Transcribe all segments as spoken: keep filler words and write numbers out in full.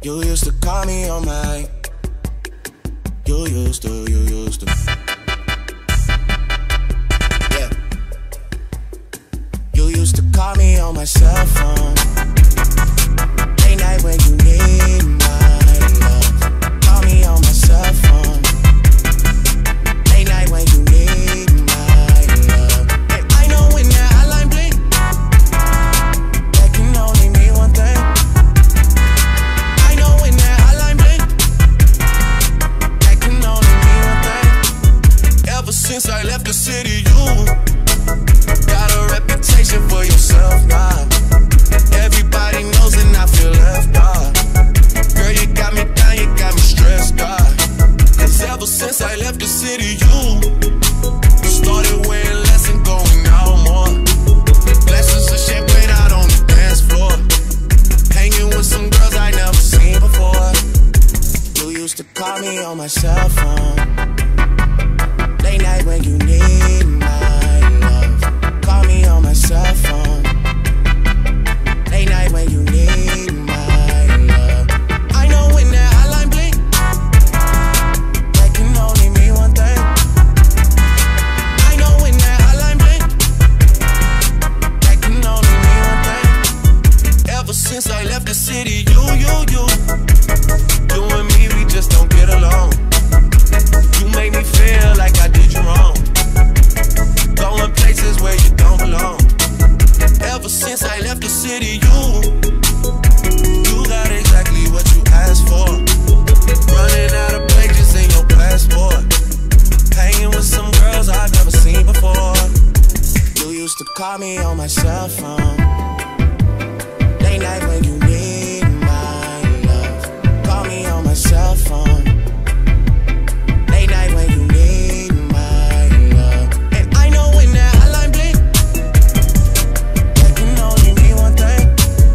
You used to call me on my. You used to, you used to. Yeah. You used to call me on my cell phone. Late night when you need my love. Call me on my cell phone. Late night when you need my love. And I know when that hotline blink, that can only mean one thing. I know when that hotline blink, that can only mean one thing. Ever since I left the city, you got a reputation for yourself now. Everybody knows and I feel left out. Girl, you got me down, you got me stressed out. Cause ever since I left the city, you started wearing less and going out more. Glasses of champagne out on the dance floor. Hanging with some girls I never seen before. You used to call me on my cell phone. Late night when you need my love. Call me on my cell phone. Late night when you need my love. I know when that hotline blink, that can only mean one thing. I know when that hotline blink, that can only mean one thing. Ever since I left the city, you, you, you, you and me, we just don't get along. You make me feel like I did you wrong. Going places where you don't belong. Ever since I left the city, you You got exactly what you asked for. Running out of pages in your passport. Hanging with some girls I've never seen before. You used to call me on my cell phone. Late night when you need my love. Call me on my cell phone. Late night when you need my love. And I know when that hotline blink, that can only mean one thing.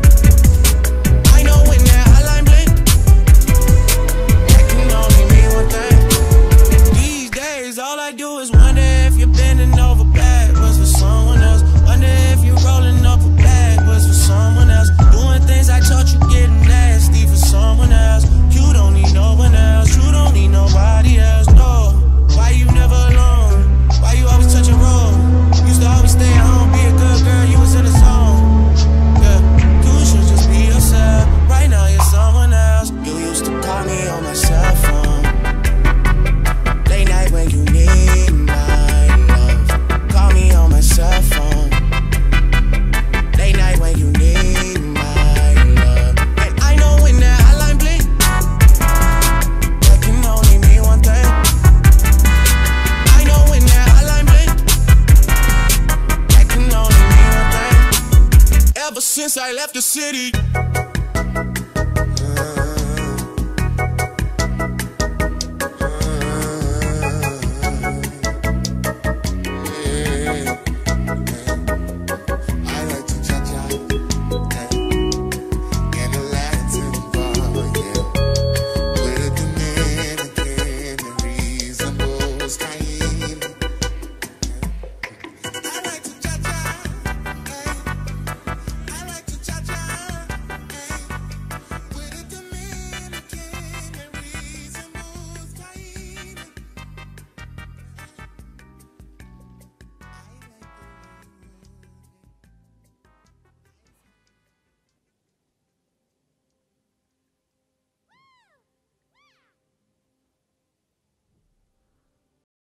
I know when that hotline blink, that can only mean one thing. These days all I do is wonder if you're bending over backwards for someone else. Wonder if you're rolling up a backwards for someone else. Doing things I taught you getting nasty for someone else. You don't need no one else. You don't need nobody else. No. Why you never alone? Why you always touch a roll? Used to always stay at home, be a good girl. You was in the zone. Yeah. You should just be yourself. Right now you're someone else. You used to call me on my cell phone. Late night when you need my love. Call me on my cell phone. Late night when you need my love. And I know when that hotline blink, that can only mean one thing. I know when that hotline blink, that can only mean one thing. Ever since I left the city,